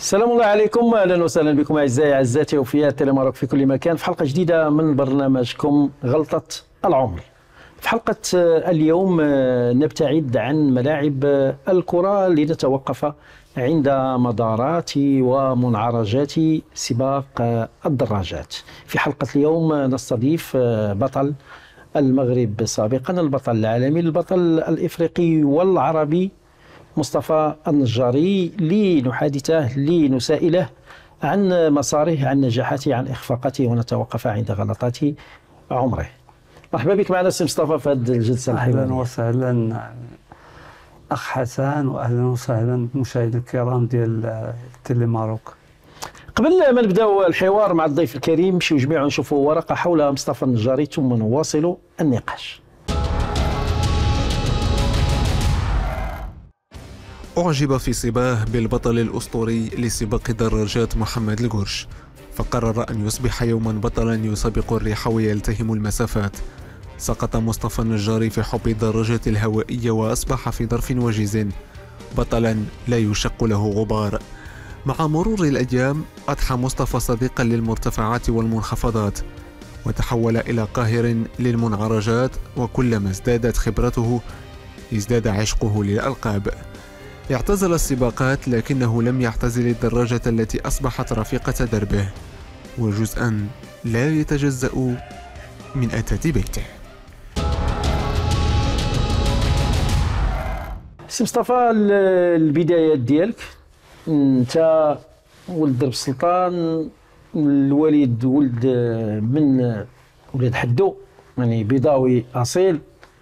السلام الله عليكم، اهلا وسهلا بكم اعزائي اعزائي وفيات تيليماروك في كل مكان في حلقه جديده من برنامجكم غلطه العمر. في حلقه اليوم نبتعد عن ملاعب الكره لنتوقف عند مدارات ومنعرجات سباق الدراجات. في حلقه اليوم نستضيف بطل المغرب سابقا، البطل العالمي، البطل الافريقي والعربي مصطفى النجاري، لنحادثه لنسائله عن مساره، عن نجاحاته، عن اخفاقاته، ونتوقف عند غلطات عمره. مرحبا بك معنا سي مصطفى في هذه الجلسه الحواريه. اهلا وسهلا اخ حسن، واهلا وسهلا بالمشاهدين الكرام ديال تيليماروك. قبل ما نبداو الحوار مع الضيف الكريم نمشيو جميعا نشوفوا ورقه حول مصطفى النجاري ثم نواصل النقاش. أعجب في صباه بالبطل الأسطوري لسباق الدراجات محمد القرش، فقرر أن يصبح يوما بطلا يسابق الريح ويلتهم المسافات. سقط مصطفى النجاري في حب الدراجات الهوائية وأصبح في ظرف وجيز بطلا لا يشق له غبار. مع مرور الأيام أضحى مصطفى صديقا للمرتفعات والمنخفضات، وتحول إلى قاهر للمنعرجات، وكلما ازدادت خبرته ازداد عشقه للألقاب. اعتزل السباقات لكنه لم يعتزل الدراجة التي أصبحت رفيقة دربه وجزءا لا يتجزأ من أثاث بيته. سي مصطفى، البدايات ديالك، انت ولد درب السلطان، الوالد ولد من ولاد حدو، يعني بيضاوي اصيل.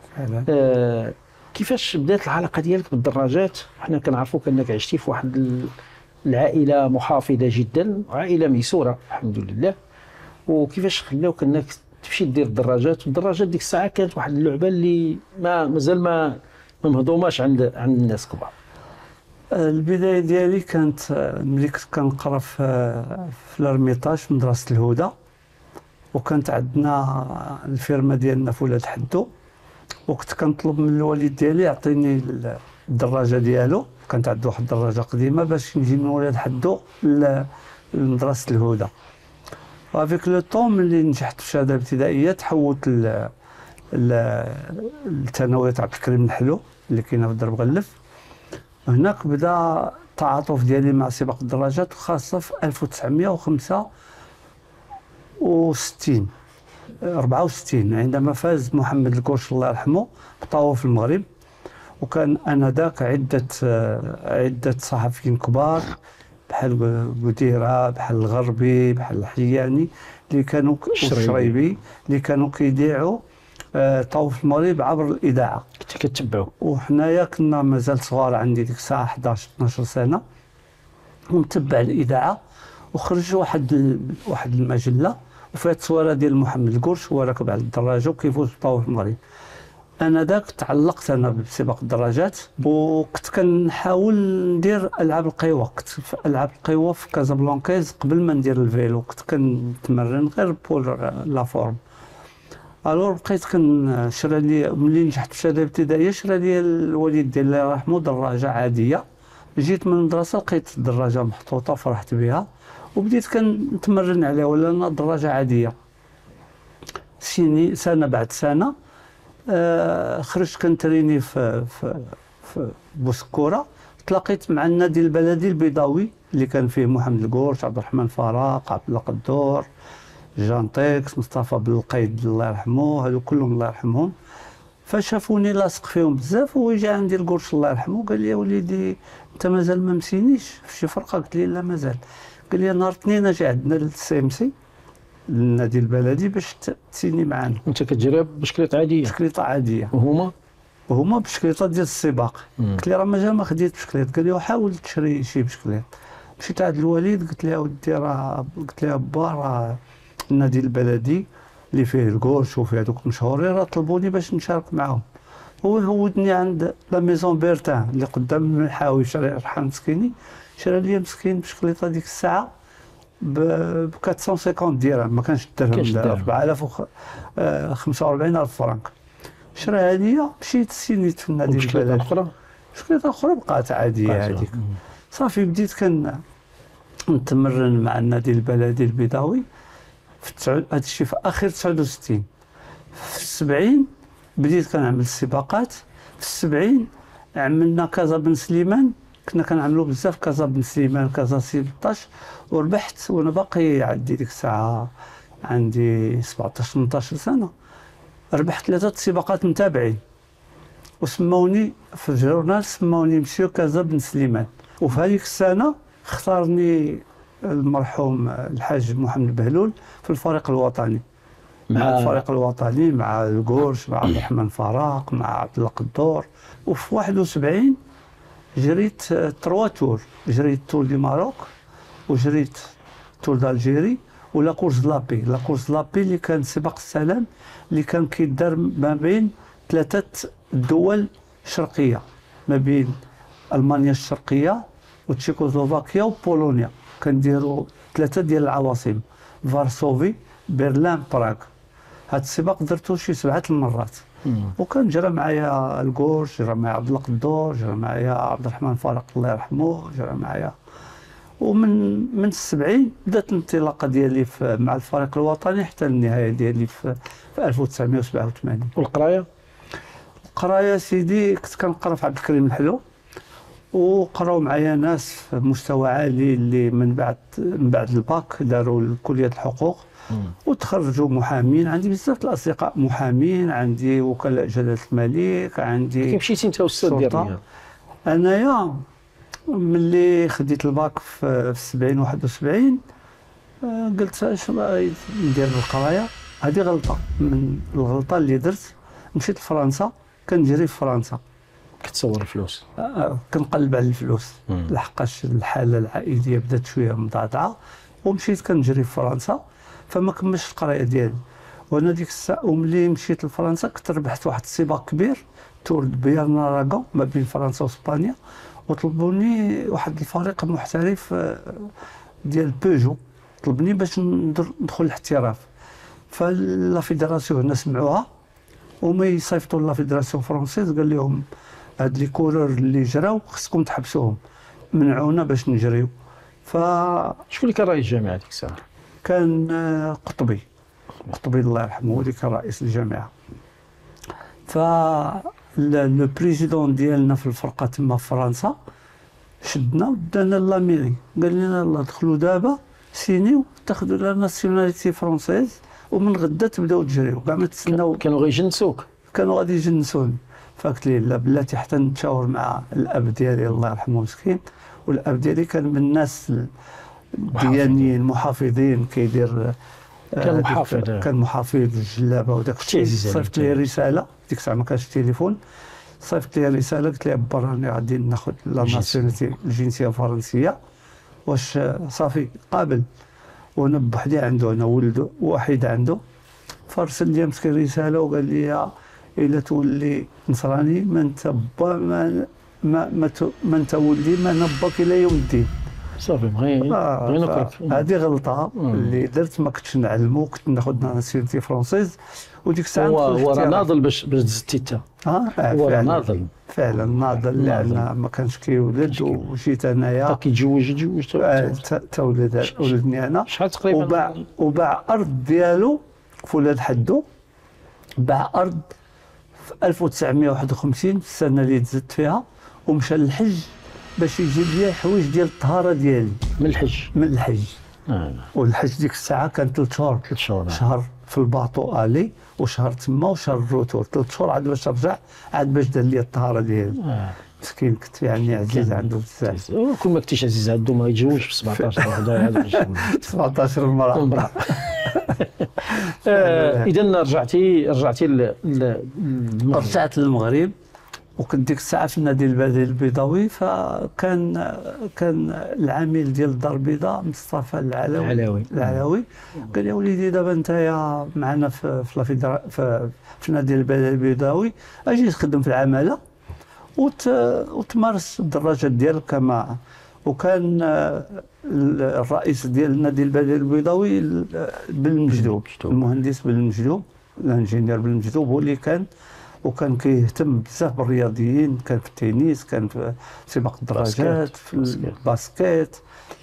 كيفاش بدات العلاقه ديالك بالدراجات؟ حنا كنعرفوك انك عشتي في واحد العائله محافظه جدا، عائله ميسوره الحمد لله، وكيفاش خلاوك انك تمشي دير الدراجات؟ والدراجات ديك الساعه كانت واحد اللعبه اللي مازال ما مهضوماش عند الناس كبار. البدايه ديالي كانت ملي كنت كنقرا في الارميطاج في مدرسه الهدى، وكانت عندنا الفيرما ديالنا في ولاد حدو، وكنت كنطلب من الوالد ديالي يعطيني الدراجه ديالو. كانت عنده واحد الدراجه قديمه باش نجي من ولاد حدو لمدرسه الهدى. وافيك لو طون ملي نجحت في الشهاده الابتدائيه تحولت للثانويه عبد الكريم الحلو اللي كاينه في درب غلف. هناك بدا التعاطف ديالي مع سباق الدراجات، وخاصه في 1964 عندما فاز محمد القرش الله يرحمه بطاوه في المغرب. وكان انذاك عده صحفيين كبار بحال بوديره، بحال الغربي، بحال الحياني اللي كانوا الشريبي اللي كانوا كيذيعوا طاوه في المغرب عبر الاذاعه. كنت كتبعوا، وحنايا كنا مازال صغار، عندي ديك الساعه 11 12 سنه، ونتبع الاذاعه. وخرج واحد المجله وفيها التصويره ديال محمد القرش وهو راكب على الدراجه وكيفوز بطاوه في المغرب. انا ذاك تعلقت انا بسباق الدراجات، وكنت كنحاول ندير العاب القوى. كنت في العاب القوى في كازابلانكاز قبل ما ندير الفيلو، كنت كنتمرن غير بول لا فورم. الور بقيت شرا لي ملي نجحت في الشهاده الابتدائيه، شرا لي الوالد ديالي الله يرحمه دراجه عاديه. جيت من المدرسه لقيت الدراجه محطوطه فرحت بها، وبديت كنتمرن عليها، ولا انا دراجه عاديه. سنه بعد سنه خرجت كنتريني في بوسكوره. تلاقيت مع النادي البلدي البيضاوي اللي كان فيه محمد القرش، عبد الرحمن فراق، عبد الله قدور، جانتيكس، مصطفى بن القيد الله يرحمه، هذو كلهم الله يرحمهم. فشافوني لاصق فيهم بزاف، وجا عندي القرش الله يرحمه قال لي يا وليدي انت مازال ما مسينيش في شي فرقه؟ قلت لي لا مازال. قال لي نهار الاثنين اجي عندنا للسي ام سي النادي البلدي باش تسيني معانا. وانت كتجري بشكليطه عاديه؟ بشكليطه عاديه. وهما بشكليطه ديال السباق. قلت لي راه مازال ما خديت بشكليط. قال لي وحاول تشري شي بشكليط. مشيت عند الوالد قلت له اودي قلت له با راه النادي البلدي اللي فيه القرش وفيه هذوك مشهورين راه طلبوني باش نشارك معاهم. هو هودني عند لا ميزون بيرتان اللي قدام الحاوي، شري رحال مسكيني، شرا لي مسكين بشكليطه ديك الساعه ب 450 درهم، ما كانش الدرهم 45,000 فرنك. شراها ليا، مشيت سينيت في النادي البلدي. اخرى بشكليطه اخرى بقات عاديه هذيك. صافي بديت نتمرن مع النادي البلدي البيضاوي هذا الشيء في اخر 69. في 70 بديت كنعمل السباقات. في 70 عملنا كازا بن سليمان، كنا كنعملوا بزاف كازا بن سليمان، كازا 16، وربحت وانا باقي عندي ديك الساعه عندي 17 18 سنه. ربحت 3 سباقات متابعين وسموني في الجورنال، سموني مسيو كازا بن سليمان. وفي هذيك السنه اختارني المرحوم الحاج محمد بهلول في الفريق الوطني، مع الفريق الوطني، مع القرش، مع عبد الرحمن فراق، مع عبد الله قدور. وفي 71 جريت 3 تور، جريت تور دي ماروك، وجريت تور دالجيري، ولا كورس لابي. لا كورس لابي اللي كان سباق السلام اللي كان كيدار ما بين 3 دول شرقيه، ما بين المانيا الشرقيه وتشيكوسلوفاكيا وبولونيا. كنديروا 3 ديال العواصم، فارسوفي، برلين، براغ. هذا السباق درتو شي 7 المرات. وكان جرى معايا القرش، جرى معايا عبد الله قدور، جرى معايا عبد الرحمن فارق الله يرحمه، جرى معايا. ومن 70 بدات الانطلاقه ديالي مع الفريق الوطني حتى النهايه ديالي في 1987. والقرايه؟ القرايه سيدي كنت كنقرا في عبد الكريم الحلو، وقراو معايا ناس في مستوى عالي اللي من بعد الباك داروا كليه الحقوق وتخرجوا محامين. عندي بزاف الاصدقاء محامين، عندي وكلاء جلاله الملك، عندي. كي مشيتي انت استاذ ديال الرياض؟ انايا ملي خديت الباك في 70 71 قلت اش ندير القرايه. هذه غلطه من الغلطه اللي درت. مشيت لفرنسا، كنجري في فرنسا، كتصور الفلوس. كنقلب على الفلوس لحقاش الحاله العائليه بدات شويه مضاعضه، ومشيت كنجري في فرنسا. فما كملتش القرايه ديالي. وانا ديك الساعه وملي مشيت لفرنسا كنت ربحت واحد السباق كبير، تور بيرنا راغون، ما بين فرنسا واسبانيا، وطلبوني واحد الفريق محترف ديال بيجو، طلبني باش ندخل الاحتراف. فلا فيدراسيون هنا سمعوها وما يصيفطوا لا فيدراسيون فرونسيز، قال لهم هاد لي كورور اللي جراو خصكم تحبسوهم، منعونا باش نجريو. شكون اللي كان رئيس الجامعه ديك الساعه؟ كان قطبي الله يرحمه، هو اللي كان رئيس الجامعه. لو بريزيدون ديالنا في الفرقه تما في فرنسا شدنا ودانا لاميري، قال لنا يلاه دخلوا دابا سينيو تاخذوا لا ناسيوناليتي فرونسيز، ومن غدا تبداو تجريو، كاع ما تسناو. كانوا غيجنسوك؟ كانوا غادي يجنسوني. فقلت ليه لا بلاتي حتى نتشاور مع الاب ديالي الله يرحمه مسكين، والاب ديالي كان من الناس الديانيين المحافظين، كيدير كان محافظ الجلابه وداك الشيء. صيفط لي رساله ديك الساعه ما كانش التليفون، صيفط لي رساله قلت ليه با راني غادي ناخذ لا ناسيوناليتي الجنسيه الفرنسيه، واش صافي قابل؟ وانا بوحدي عنده، انا ولد وحيد عنده. فارسل لي مسكين رساله وقال لي الا تولي نصراني ما انت ما انت ولدي ما نباك الى يوم الدين. صافي بغينا هذه غلطه اللي درت، ما كنتش نعلمو، كنت ناخذ ناسيوناليتي فرونسيز. وديك الساعه هو راه ناضل باش دزتي انت. هو راه ناضل فعلا ناضل، لان ما كانش كيولد وجيت انايا كيتزوج تا ولدني انا. شحال تقريبا؟ وباع ارض ديالو في ولاد حدو، باع ارض في 1951 السنه اللي تزدت فيها، ومشى للحج باش يجيب لي حوايج ديال الطهاره ديالي من الحج. والحج ديك الساعه كان 3 شهور، شهر في الباطو الي، وشهر تما، وشهر الروتور، 3 شهور عاد باش رجع، عاد باش دار لي الطهاره ديالي. مسكين كنت يعني عزيز عنده بزاف. كون ما كنتيش عزيز عنده ما يتزوجش في 17 وحده هذا 17 مرة. اذا رجعتي رجعت للمغرب، وكنت ديك الساعه في النادي البيضاوي. فكان العامل ديال الدار البيضاء مصطفى العلوي قال لي وليدي دابا انت معنا في النادي البيضاوي، اجي تخدم في العماله وتمارس الدراجات ديالك كما. وكان الرئيس ديال النادي البيضاوي بالمجدوب، المهندس بالمجدوب، الانجينير بالمجدوب، هو اللي كان وكان كيهتم بزاف بالرياضيين، كان في التنس، كان في سباق الدراجات، في الباسكيت.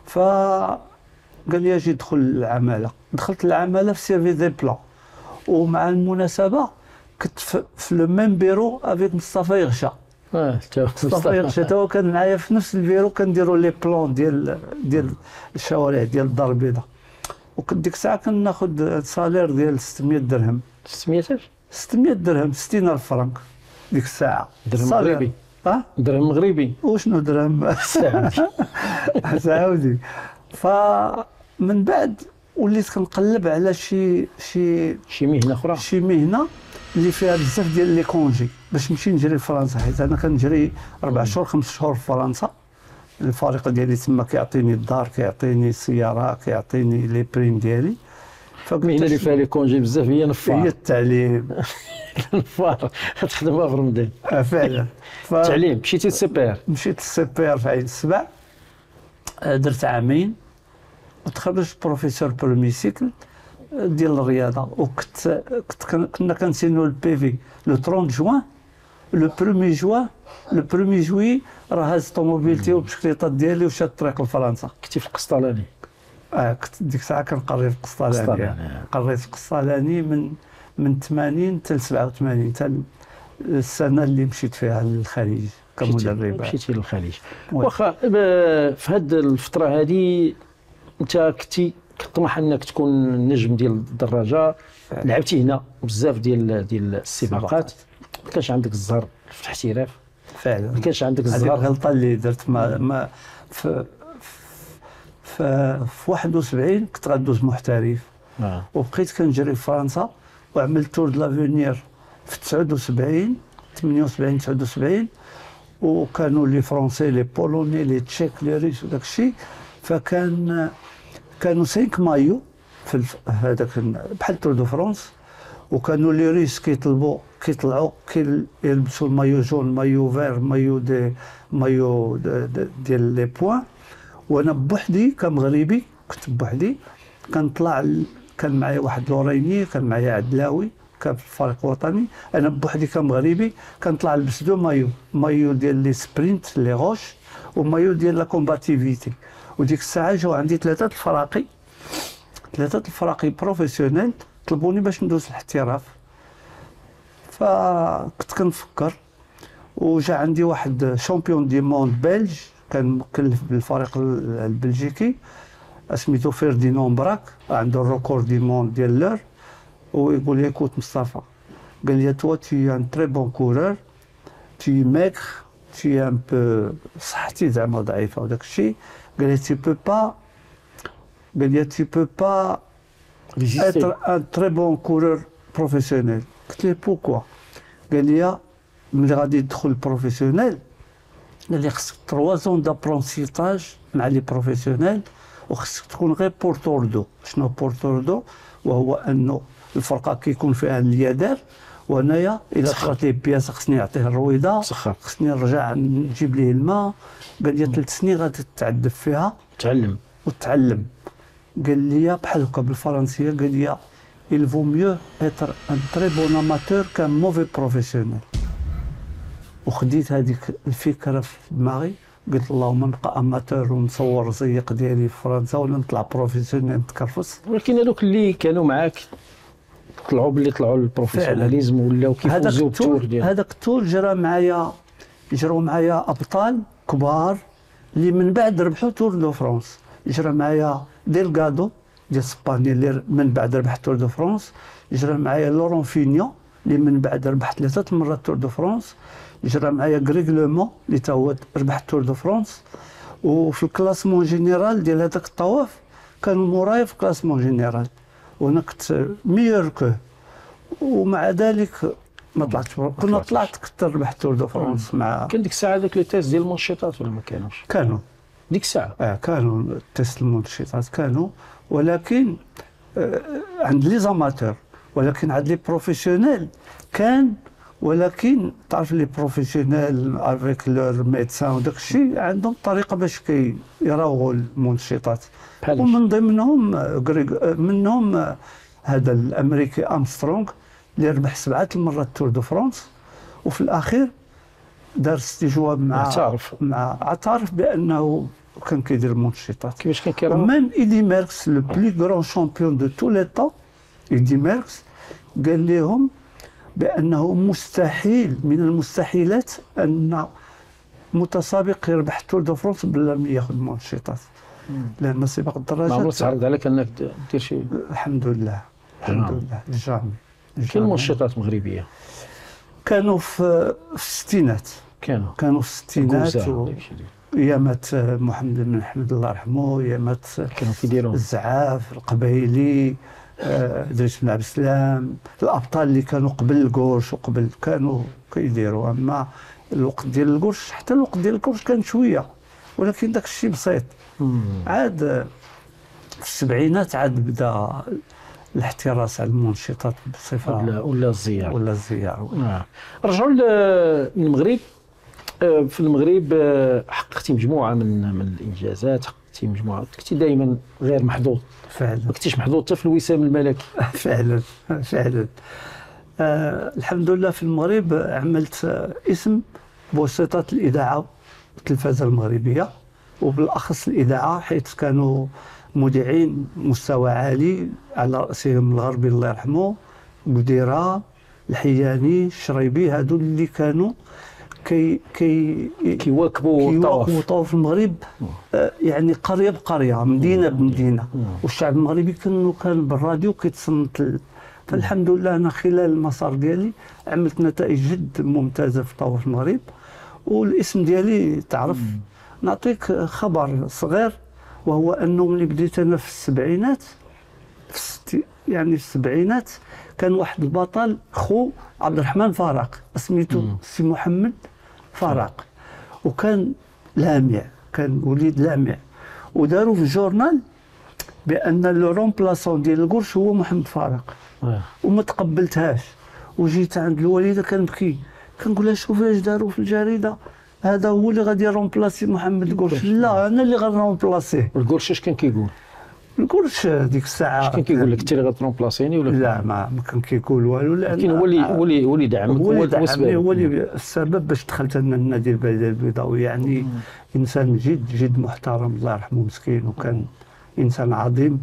فقال لي اجي ادخل العماله. دخلت العماله في سيرفي دي بلان، ومع المناسبه كنت في لو ميم بيرو افيك مصطفى يغشى. مصطفى يغشى تا هو كان معايا في نفس البيرو، كنديروا لي بلون ديال الشوارع ديال الدار البيضاء. وكنت ديك الساعه كناخذ سالير ديال 600 درهم. 600 درهم 60,000 فرنك ديك الساعه. درهم مغربي. درهم مغربي. وشنو درهم سعودي. فمن بعد وليت كنقلب على شي مهنه اخرى، شي مهنه اللي فيها بزاف ديال لي كونجي باش نمشي نجري لفرنسا، حيت انا كنجري 4 شهور 5 شهور في فرنسا. الفريق ديالي تما كيعطيني الدار، كيعطيني السياره، كيعطيني لي بريم ديالي. المهنه اللي فيها لي كونجي بزاف هي نفار. هي التعليم. نفار تخدمها في رمضان. فعلا. التعليم. مشيتي للسي بي ار؟ مشيت للسي بي ار في عين السبع، درت عامين وتخرجت بروفيسور برومي سيكل ديال الرياضه. كنا كنسينو البي في لو 30 جوان، لو 1 جوي راه هاز طوموبيلتي وبشكليطات ديالي ومشات الطريق لفرنسا. كنتي في القسطلاني؟ كنت ديك الساعه كنقري في القسطلاني. قريت في القسطلاني من 80 حتى ل 87، حتى السنه اللي مشيت فيها للخليج كمدرب. مشيتي للخليج. واخا في هذه الفتره هذه انت كنتي كطمح انك تكون نجم ديال الدراجه، لعبتي هنا بزاف ديال السباقات، ما كانش عندك الزهر في الاحتراف. فعلا ما كانش عندك الزهر. هذه الغلطه اللي درت. ما في 71 كنت غندوز محترف. وبقيت كنجري في فرنسا، وعملت تور دو لافونير في 79 79. وكانوا لي فرونسي لي بولوني لي تشيك لي ريس وداك الشيء. كانوا 5 مايو في هذاك بحال تور دو فرونس، وكانوا لي ريس كيطلعوا كيلبسوا المايو جون، مايو فير، مايو ديال لي بوان. وانا بوحدي كمغربي، كنت بوحدي كنطلع. كان معايا واحد لوريني، كان معايا عدلاوي، كان في الفريق الوطني. انا بوحدي كمغربي كنطلع نلبس 2 مايو ديال لي سبرينت لي غوش، ومايو ديال لا كومباتيفيتي. وديك الساعه جاو عندي 3 الفراقي بروفيسيونيل طلبوني باش ندوز الاحتراف. فكنت كنفكر، وجا عندي واحد شامبيون دي موند بلج كان مكلف بالفريق البلجيكي سميتو فيردينون براك، عنده الريكورد دي موند ديال لور. ويقول لي écoute مصطفى، قال لي toi tu es un très bon coureur, tu es maigre, tu es un peu صحتي زعما ضعيفه وداك الشيء. قال لي tu peux pas être un très bon coureur professionnel. قلت له pourquoi؟ قال لي ملي غادي تدخل بروفيسيونيل قال لي خصك 3 زون دابرونسيتاج مع لي بروفيسيونيل، وخصك تكون غير بورتوردو. شنو بورتوردو؟ وهو انه الفرقه كيكون فيها اليدار، وانايا الا طرات لي بياس خصني نعطيه الرويضه، خصني نرجع نجيب ليه الماء. قال لي 3 سنين غادي تتعذب فيها وتعلم. قال لي بحال هكا بالفرنسيه، قال لي il vaut mieux être un très bon amateur qu'un mauvais professionnel. وخديت هذيك الفكره في دماغي، قلت اللهم نبقى اماتور ونصور الزيق ديالي في فرنسا ولا نطلع بروفيسيونيل نتكرفس. ولكن هذوك اللي كانوا معاك طلعوا طلعوا البروفيسيوناليزم ولاو كيفوزوا بالتور ديالهم. هذاك التور جروا معايا ابطال كبار اللي من بعد ربحوا تور دو فرانس. جرى معايا ديلغادو ديال اسبانيا اللي من بعد ربح تور دو فرانس. جرى معايا لورون فينيو اللي من بعد ربح 3 مرات تور دو فرانس. جرى معايا غريغ لومون اللي تا هو ربح تور دو فرانس. وفي الكلاسمون جينيرال ديال هذاك الطواف كانوا مورايا في الكلاسمون جينيرال، وانا كنت ميور كو. ومع ذلك ما طلعتش. كنا طلعت كنت ربح تور دو فرانس مع. كان ديك الساعه هذاك لي تيست ديال المنشطات ولا ما كانوش؟ كانوا ديك الساعه كانوا تيست المنشطات كانوا، ولكن عند لي زاماتور. ولكن عند لي بروفيسيونيل كان، ولكن تعرف لي بروفيسيونيل افيك لور ميدسان وداك الشيء عندهم طريقه باش كيراوغوا المنشطات. ومن ضمنهم هذا الامريكي امسترونغ اللي ربح 7 مرات تور دو فرانس. وفي الاخير دار استجواب مع اعترف بانه وكان كيدير المنشطات. كيفاش كان كيرى؟ وميم ايدي ميركس لو بلي غران شامبيون دو تو لي طون، ايدي ميركس قال لهم بانه مستحيل من المستحيلات ان متسابق يربح تور دو فرونس بلا ما ياخذ منشطات، لان سباق الدراجات ما عمرك تعرض عليك انك دير شي؟ الحمد لله الحمد لله جامي. كاين منشطات مغربيه كانوا في الستينات، كانوا في الستينات ايامات محمد بن حمد الله يرحمه، ايامات كانوا كيديروا الزعاف القبايلي، ادريس بن عبد السلام، الابطال اللي كانوا قبل القرش وقبل كانوا كيديروا. اما الوقت ديال القرش، حتى الوقت ديال القرش كان شويه، ولكن داك الشيء بسيط. عاد في السبعينات عاد بدا الاحتراس على المنشطات بصفه ولا الزيار رجعوا للمغرب. في المغرب حققتي مجموعه من الانجازات، حققتي مجموعه، كنتي دائما غير محظوظ فعلا، ما كنتيش محظوظ حتى في الوسام الملكي. فعلا فعلا. الحمد لله في المغرب عملت اسم بواسطه الاذاعه التلفازه المغربيه، وبالاخص الاذاعه، حيث كانوا مذيعين مستوى عالي على راسهم الغربي الله يرحمه، قديره، الحياني، الشريبي، هادو اللي كانوا كيواكبوا الطواف في المغرب، يعني قريه بقريه، مدينه بمدينه، والشعب المغربي كان بالراديو كيتصنت. فالحمد لله انا خلال المسار ديالي عملت نتائج جد ممتازه في طواف المغرب، والاسم ديالي تعرف. نعطيك خبر صغير، وهو انه ملي بديت انا في السبعينات، يعني في السبعينات كان واحد البطل خو عبد الرحمن فارق، سميتو سي محمد فارق، وكان لامع، كان وليد لامع، وداروا في الجورنال بان لو رومبلاسون ديال القرش هو محمد فارق، وما تقبلتهاش. وجيت عند الوالده كنبكي، كنقول لها شوفي اش داروا في الجريده، هذا هو اللي غادي يرومبلاسي محمد القرش. لا، انا اللي غنرومبلاسيه. القرش اش كان كيقول؟ القرش ديك الساعه اش كان كيقول لك؟ انت اللي غترومبلاسيني ولا؟ لا، ما كان كيقول والو، لكن هو اللي دعمك، هو اللي السبب باش دخلت انا النادي البيضاوي. يعني انسان جد محترم الله يرحمه، مسكين، وكان انسان عظيم.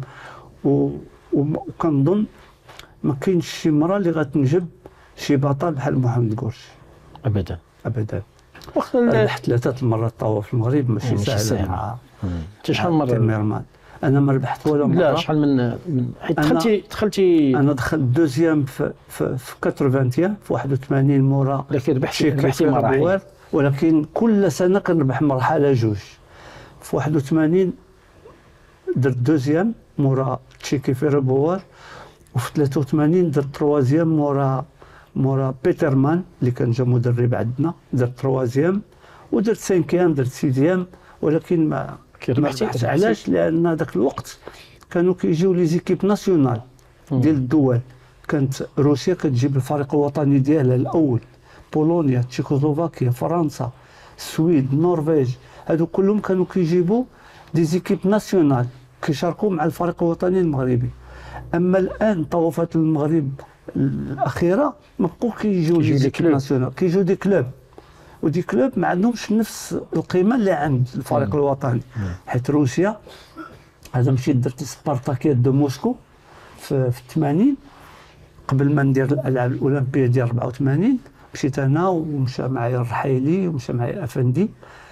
وكنظن ما كاينش شي مرة اللي غتنجب شي بطل بحال محمد القرش، ابدا ابدا. ربحت 3 مرات طواف في المغرب، ماشي سهل. انت شحال من مره؟ انا ما ربحت ولا مره. لا، شحال من حيت دخلتي انا دخلت دوزيام في 80 في 81 مورا. لكن ربحتي مراحل، ولكن كل سنه كنربح مرحله جوج. في 81 درت دوزيام مورا تشيكي فيربوار، وفي 83 درت تروازيام مورا بيترمان اللي كان جا مدرب عندنا، درت تروازيام، ودرت سانكيام، درت سيديام، ولكن ما ربحتش. علاش؟ لان ذاك الوقت كانوا كيجيو لي زيكيب ناسيونال ديال الدول. كانت روسيا كتجيب الفريق الوطني ديالها الاول، بولونيا، تشيكوسلوفاكيا، فرنسا، السويد، النرويج، هادو كلهم كانوا كيجيبوا دي زيكيب ناسيونال كيشاركوا مع الفريق الوطني المغربي. اما الان طوفات المغرب الاخيره ما بقوا كيجيو لي زيكيب ناسيونال، كيجيو دي كلوب، ودي كلوب ما عندهمش نفس القيمه اللي عند الفريق الوطني. حيت روسيا، هذا مشيت درت سبارتاكيات دو موسكو في 80 قبل ما ندير الالعاب الاولمبيه ديال 84. مشيت انا ومشى معايا الرحيلي ومشى معايا افندي،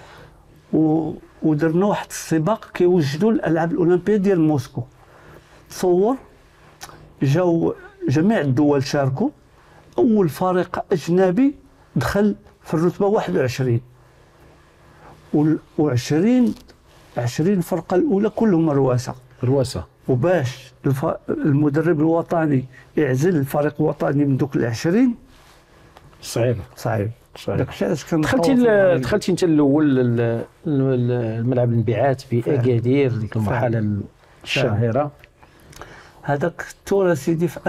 ودرنا واحد السباق كيوجدوا الالعاب الاولمبيه ديال موسكو. تصور جاو جميع الدول شاركوا، اول فريق اجنبي دخل في الرتبه 21 و20 الفرقه الاولى كلهم رواسه. وباش المدرب الوطني يعزل الفريق الوطني من دوك ال20 صعيب. داك الشيء علاش كان دخلتي انت الاول الملعب الانبعاث في اكادير، ديك المرحله الشهيره. هذاك التور سيدي في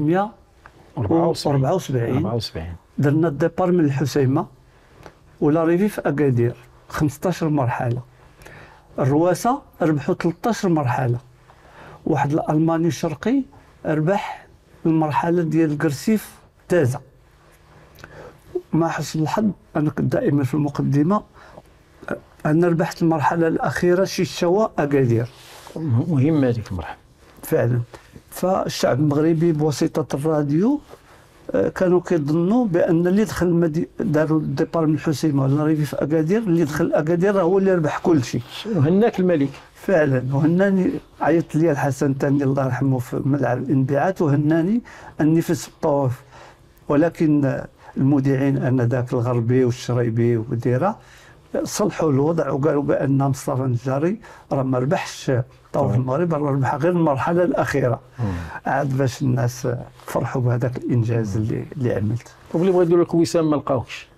1974 درنا الديبار من الحسيمه ولاريفي في اكادير 15 مرحله. الرواسه ربحوا 13 مرحله. واحد الالماني الشرقي ربح المرحله ديال القرسيف تازه. مع حسن الحظ انا كنت دائما في المقدمه، انا ربحت المرحله الاخيره شيشاوا اكادير. مهمه هذيك المرحله فعلا. فالشعب المغربي بواسطه الراديو كانوا كيظنوا بان اللي دخل داروا الديبار من الحسيمه ولا ريفي في اكادير، اللي دخل اكادير هو اللي ربح كل شيء. وهناك الملك فعلا. وهناني عيط لي الحسن الثاني الله يرحمه في ملعب الانبعاث، وهناني اني فزت بالطواف. ولكن المذيعين انذاك الغربي والشريبي وديره صلحوا الوضع وقالوا بان مصطفى النجاري راه ما ربحش طواف المغرب، راه ربح غير المرحله الاخيره. عاد باش الناس فرحوا بهذاك الانجاز اللي عملت. وملي بغا يديروا لك وسام ما لقاوكش؟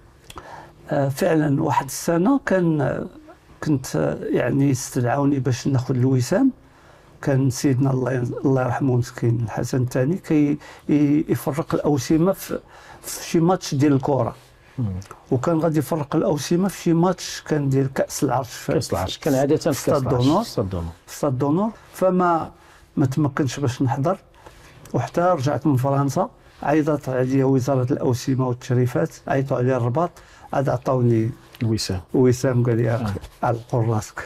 فعلا واحد السنه كنت يعني استدعوني باش ناخذ الوسام. كان سيدنا الله يرحمه مسكين الحسن الثاني كي يفرق الاوسمه في شي ماتش ديال الكره، وكان غادي يفرق الاوسمه في شي ماتش كان ديال كاس العرش. كاس العرش كان عاده في ستاد دونور. فما تمكنش باش نحضر، وحتى رجعت من فرنسا عيطت عليا وزاره الاوسمه والتشريفات، عيطوا عليا الرباط، عاد عطاوني وسام قال لي علقوا راسك.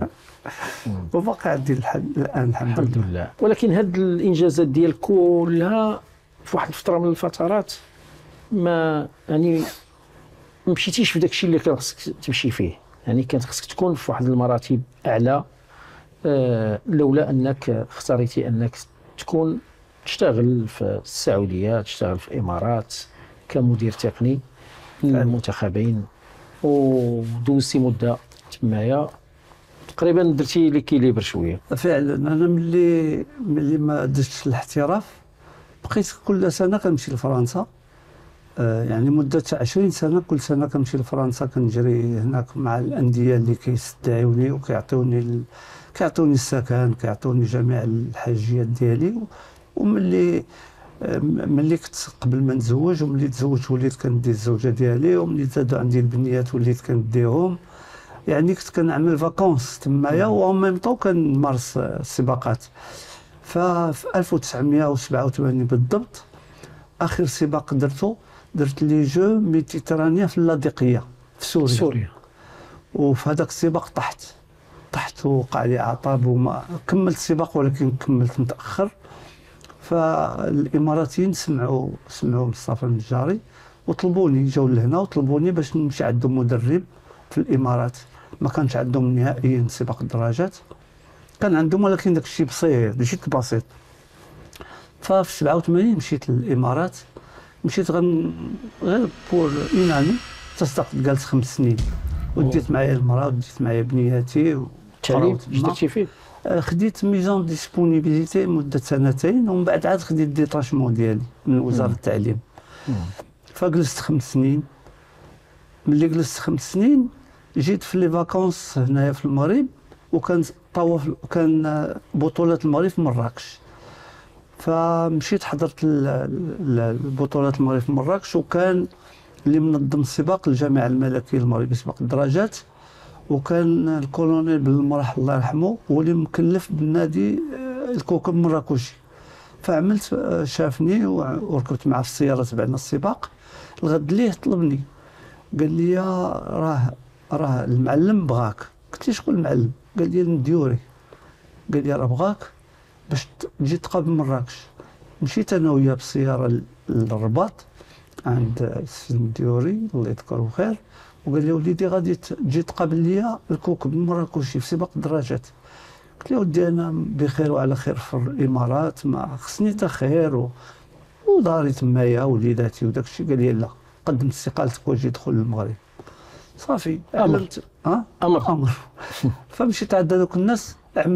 وباقي عندي الان الحمد لله. ولكن هاد الانجازات ديال كلها في واحد الفتره من الفترات ما يعني ما مشيتيش في داك الشيء اللي كان خصك تمشي فيه، يعني كانت خصك تكون في واحد المراتب اعلى، لولا انك اختاريتي انك تكون تشتغل في السعوديه، تشتغل في الامارات كمدير تقني للمنتخبين، ودوزتي مده تمايا تقريبا درتي ليكيليبر شويه. فعلا. انا ملي ما درتش الاحتراف بقيت كل سنه كنمشي لفرنسا، يعني مده 20 سنه كل سنه كنمشي لفرنسا، كنجري هناك مع الانديه اللي كيستدعوني وكيعطوني السكن، كيعطوني جميع الحاجيات ديالي. وملي كنت قبل ما نتزوج وملي تزوجت وليت كندي الزوجه ديالي، وملي زادوا عندي البنيات وليت كنديهم، يعني كنت كنعمل فاكونس تمايا وأون ميم طون كنمارس السباقات. ففي 1987 بالضبط اخر سباق درت لي جو ميديترانيا في اللاذقيه في سوريا. وفي هذاك السباق طحت ووقع لي عطب وما كملت السباق، ولكن كملت متاخر. فالاماراتيين سمعوا مصطفى النجاري وطلبوني، جاوا لهنا وطلبوني باش نمشي عندهم مدرب في الامارات. ما كانش عندهم نهائيا سباق الدراجات، كان عندهم ولكن داك الشيء جيت بسيط. ففي 87 مشيت للامارات، مشيت غير بور اون اني، تصدق جلست 5 سنين، وديت معايا المراه وديت معايا بنياتي. التعليم اش درتي فيه؟ خديت ميزون ديسبونيبيليتي مده 2 سنين، ومن بعد عاد خديت ديتاشمون ديالي من وزاره التعليم. فجلست 5 سنين. ملي جلست 5 سنين جيت في لي فاكونس هنايا في المغرب، وكان بطولة المغرب في مراكش. فمشيت حضرت البطولة المغرب في مراكش، وكان اللي منظم السباق الجامعة الملكية المغربية سباق الدراجات، وكان الكولونيل بن المرح الله يرحمه هو اللي مكلف بالنادي الكوكب مراكشي. فعملت شافني وركبت معه في السيارة تبعنا السباق. الغد ليه طلبني قال لي راه المعلم بغاك. قلت له شكون المعلم؟ قال لي المديوري. قال لي راه بغاك باش تجي تقابل مراكش. مشيت انا وياه بالسياره للرباط عند السي المديوري الله يذكره خير، وقال لي وليدي غادي تجي تقابل ليا الكوكب المراكشي في سباق الدراجات. قلت له ودي انا بخير وعلى خير في الامارات، ما خصني حتى خير وداري تمايا وليداتي وداك الشيء. قال لي لا، قدم استقالتك وجي دخل للمغرب. صافي عملت امر. فمشيت عند هذوك الناس،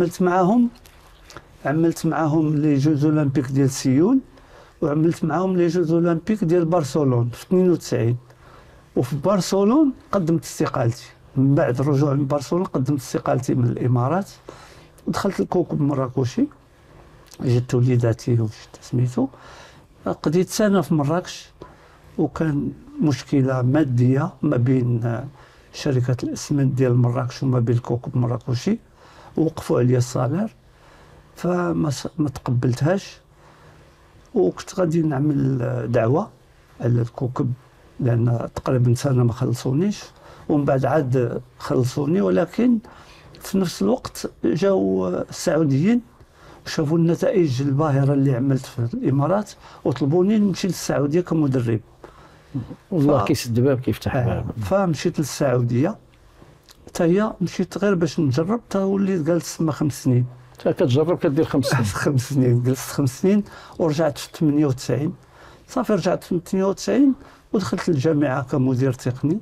عملت معاهم لي جوز اولمبيك ديال سيول، وعملت معاهم لي جوز اولمبيك ديال برشلونه في 92. وفي برشلونه قدمت استقالتي. من بعد الرجوع من برشلونه قدمت استقالتي من الامارات ودخلت الكوكب المراكشي. جبت وليداتي وجبت سميتو. قضيت سنه في مراكش، وكان مشكله ماديه ما بين شركه الاسمنت ديال مراكش وما بين الكوكب المراكشي، ووقفوا عليا الصالير، فما تقبلتهاش. وكنت غادي نعمل دعوه على الكوكب لان تقريبا سنه ما خلصونيش، ومن بعد عاد خلصوني. ولكن في نفس الوقت جاوا السعوديين وشافوا النتائج الباهرة اللي عملت في الإمارات وطلبوني نمشي للسعودية كمدرب. والله كيسد باب كيفتح باب. فمشيت للسعودية حتى هي مشيت غير باش نجرب، حتى وليت جالس تما 5 سنين. كتجرب كدير 5 سنين. 5 سنين جلست 5 سنين ورجعت في 98. صافي رجعت في 98 ودخلت الجامعة كمدير تقني.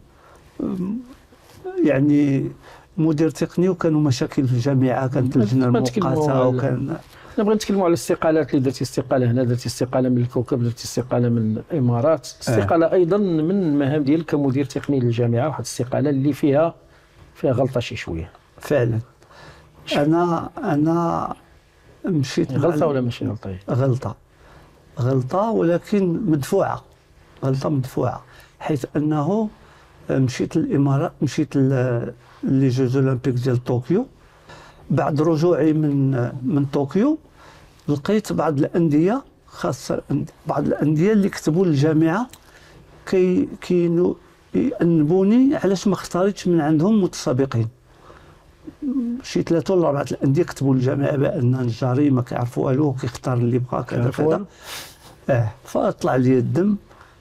يعني مدير تقني وكانوا مشاكل في الجامعة، كانت اللجنة المؤقتة وكان نبغي نتكلموا على الاستقالات اللي درتي استقالة هنا، درتي استقالة من الكوكب، درتي استقالة من الإمارات، استقالة أيضا من المهام ديالك كمدير تقني للجامعة، واحد الاستقالة اللي فيها غلطة شي شوية. فعلا أنا مشيت غلطة ولا ماشي غلطة؟ غلطة ولكن مدفوعة، غلطة مدفوعة، حيث أنه مشيت للإمارات، مشيت لي جوز أولمبيك ديال طوكيو. بعد رجوعي من طوكيو لقيت بعض الأندية، خاصة بعض الأندية اللي كتبوا للجامعة كانوا يأنبوني علاش ما اختاريتش من عندهم متسابقين. شي 3 ولا 4 الأندية كتبوا للجامعة بأن الجاري ما كيعرفوا والو، كيختار اللي بغا كذا كذا. فطلع لي الدم،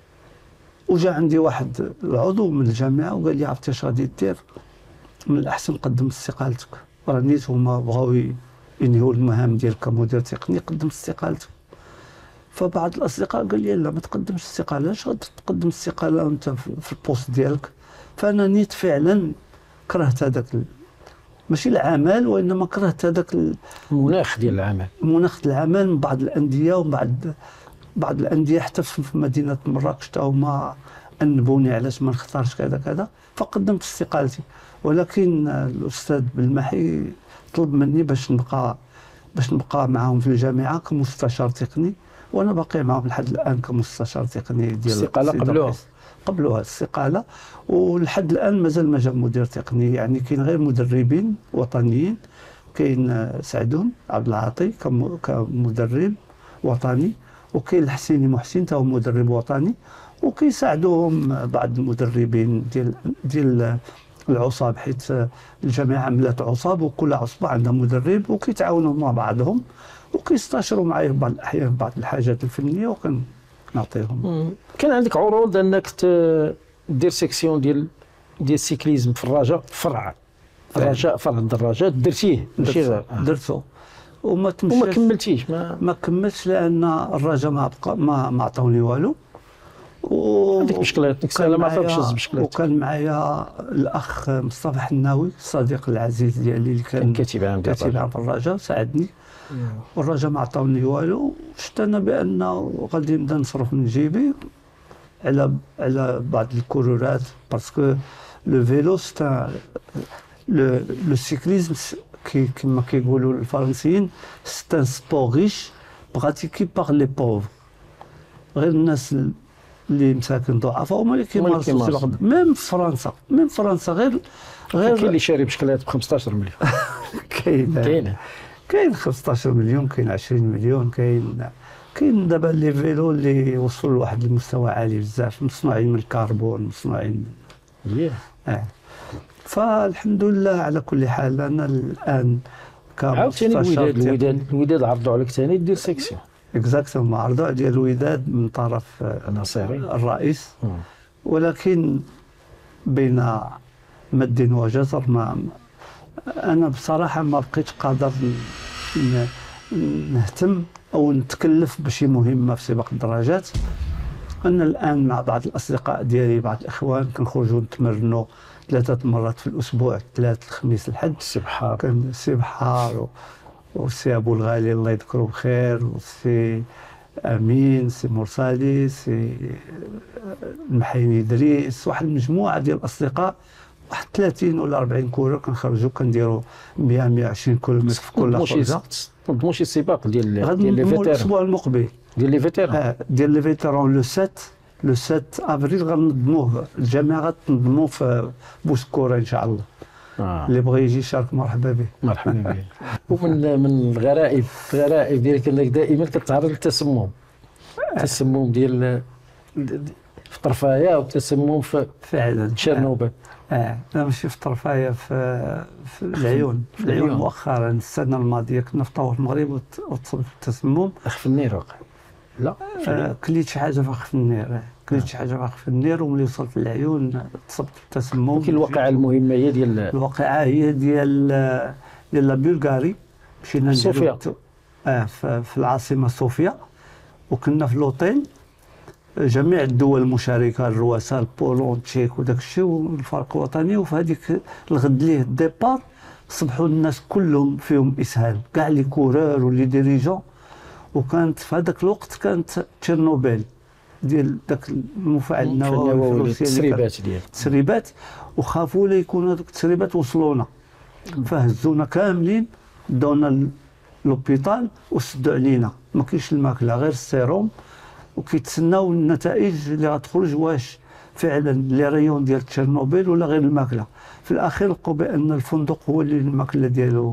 وجا عندي واحد العضو من الجامعة وقال لي عرفتي اش غادي دير؟ من الأحسن قدم استقالتك، راه نيت هما بغاو ينهيو المهام ديالك كمدير تقني، قدم استقالتك. فبعض الأصدقاء قال لي لا ما تقدمش استقالة، اش غادي تقدم استقالة وانت في البوست ديالك؟ فأنا نيت فعلا كرهت هذاك ماشي العمل، وإنما كرهت هذاك المناخ ديال العمل، مناخ العمل من بعض الأندية، بعض الأندية حتى في مدينة مراكش تا هما أنبوني علاش ما نختارش كذا كذا. فقدمت استقالتي، ولكن الأستاذ بالمحي طلب مني باش نبقى معهم في الجامعة كمستشار تقني، وأنا باقي معهم لحد الآن كمستشار تقني ديال الاستقالة. قبلوها الاستقالة، ولحد الآن مازال ما جا مدير تقني. يعني كاين غير مدربين وطنيين، كاين سعدون عبد العاطي كمدرب وطني، وكاين الحسيني محسن تا هو مدرب وطني، وكيساعدوهم بعض المدربين ديال العصاب، حيث الجامعة عملت عصاب وكل عصبة عندها مدرب، وكيتعاونوا مع بعضهم وكيستشروا معايا بعض الأحيان بعض الحاجات الفنية وكنعطيهم. كان عندك عروض أنك دير سيكسيون ديال السيكليزم في الرجاء، فرع الدراجات، درتيه؟ درتو وما كملتيش. ما كملتش لأن الرجاء ما عطاوني والو. عندك بشكلات ما عطاوكش البشكلات. وكان معايا الأخ مصطفى حناوي الصديق العزيز ديالي اللي كان كاتب عام في الرجاء، ساعدني. والرجاء ما عطاوني والو. شفت انا بانه غادي نبدا نصرف من جيبي على بعض الكرورات، باسكو لو فيلو لو سيكليزم كما كيقولوا الفرنسيين سي ان سبور ريش براتيكي باغ لي بوفر. غير الناس اللي مساكن ضعفاء هما اللي كيمارسوا. ميم في فرنسا غير كاين اللي شاري بشكلات ب 15 مليون. كاين 15 مليون، كاين 20 مليون، كاين دابا لي فيلو اللي وصلوا لواحد المستوى عالي بزاف، مصنوعين من الكربون، مصنوعين. فالحمد لله على كل حال. انا الان كمستشار الوداد عرضوا عليك ثاني دير سيكسيون. اكزاكتومون، عرضوا ديال الوداد من طرف النصيري الرئيس، ولكن بين مد وجزر أنا بصراحة ما بقيتش قادر نهتم أو نتكلف بشي مهمة في سباق الدراجات. أنا الآن مع بعض الأصدقاء ديالي، بعض الإخوان، كنخرجوا نتمرنوا 3 مرات في الأسبوع، 3 الخميس الحد. كان سي بحار وسي أبو الغالي الله يذكره بخير، وسي أمين، سي مرسالي، سي المحيني إدريس، واحد المجموعة ديال الأصدقاء، واحد 30 ولا 40 كورة كنخرجوا كنديروا 120 كيلومتر في كل خرجة. نضموا شي سباق ديال لي فيتيران الأسبوع المقبل ديال لي فيتيران ديال لي فيتيران لو 7 افريل غنضموه. الجامعة غتنظموه في بوسكورة إن شاء الله. اللي بغى يجي يشارك مرحبا به. مرحبا به. ومن الغرائب ديالك انك دائما كتعرض للتسمم. التسمم ديال في طرفايه والتسمم في فعلا تشيرنوبل. لا ماشي في طرفايه، في العيون. في العيون مؤخرا السنه الماضيه كنا في طور المغرب وتصب التسمم. اخ في النير واقع. لا كليت شي حاجه في اخ في النير، كليت شي حاجه في اخ في النير، وملي وصلت للعيون تصبت بالتسمم. ولكن الواقعه المهمه هي ديال الواقعه هي ديال لا بلغاري. مشينا صوفيا في العاصمه صوفيا، وكنا في لوطيل جميع الدول المشاركه، الرؤساء البولون تشيك وداك الشيء والفرق الوطني. وفي هذيك الغد ليه الديبار صبحوا الناس كلهم فيهم اسهال، كاع لي كورور ولي ديريجون. وكانت في هذاك الوقت كانت تشيرنوبيل ديال داك المفاعل النووي التسريبات، وخافوا لا يكونوا هذوك التسريبات وصلونا، فهزونا كاملين داونا لوبيتال وسدوا علينا، ما كاينش الماكله غير السيروم، وكيتسناو النتائج اللي غتخرج واش فعلا لي ريون ديال تشيرنوبيل ولا غير الماكله. في الاخير لقوا بان الفندق هو اللي الماكله ديالو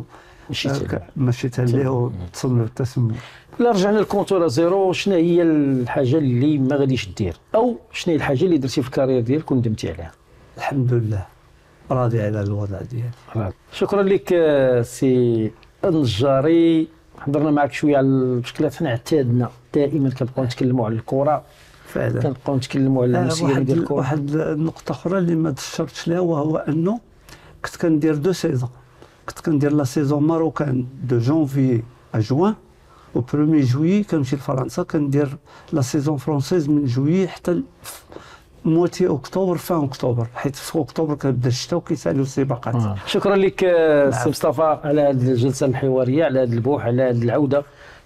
ماشي تاليه وتصنع التسمم. لا رجعنا للكونتور زيرو، شنو هي الحاجه اللي ما غاديش دير، او شنو هي الحاجه اللي درتي في الكارير ديالك وندمتي عليها؟ الحمد لله راضي على الوضع ديالي. شكرا لك سي النجاري. حضرنا معك شويه على المشكلات. حنا اعتادنا دائما كنبقاو نتكلموا على الكره، فعلا كنبقاو نتكلموا على المسيره ديال الكره. واحد النقطه اخرى اللي ما تشرتش لها، وهو انه كنت كندير 2 سيزون. كنت كندير لا سيزون ماروكان دو جونفي ا جوان، و 1 جويي كنمشي لفرنسا كندير لا سيزون فرونسيز من جويي حتى موتي اكتوبر، فان اكتوبر، حيت في اكتوبر كنبدا الشتاء وكيسالوا السباقات. شكرا لك سي مصطفى على هذه الجلسه الحواريه، على هذا البوح، على هذه العوده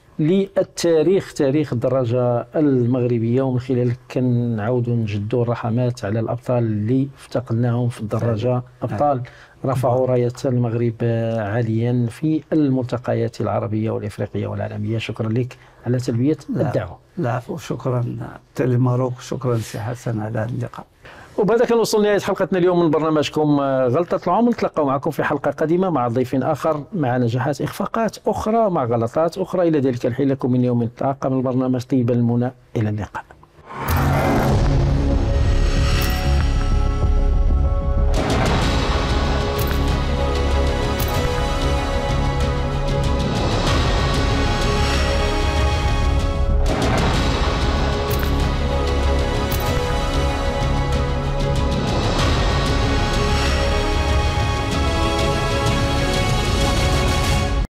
للتاريخ، تاريخ الدراجه المغربيه، ومن خلالك كنعاودوا نجدوا الرحمات على الابطال اللي افتقدناهم في الدراجه، ابطال رفعوا رايه المغرب عاليا في الملتقيات العربيه والافريقيه والعالميه. شكرا لك على تلبيه الدعوه. العفو، شكرا تيلي ماروك، شكرا سي حسن على هذا اللقاء. وبهذا كنوصل لنهايه حلقتنا اليوم من برنامجكم غلطة العمر. نتلاقاو معكم في حلقه قادمه مع ضيف اخر، مع نجاحات اخفاقات اخرى، مع غلطات اخرى. الى ذلك الحين لكم من يوم طاقه من البرنامج طيب المنى، الى اللقاء.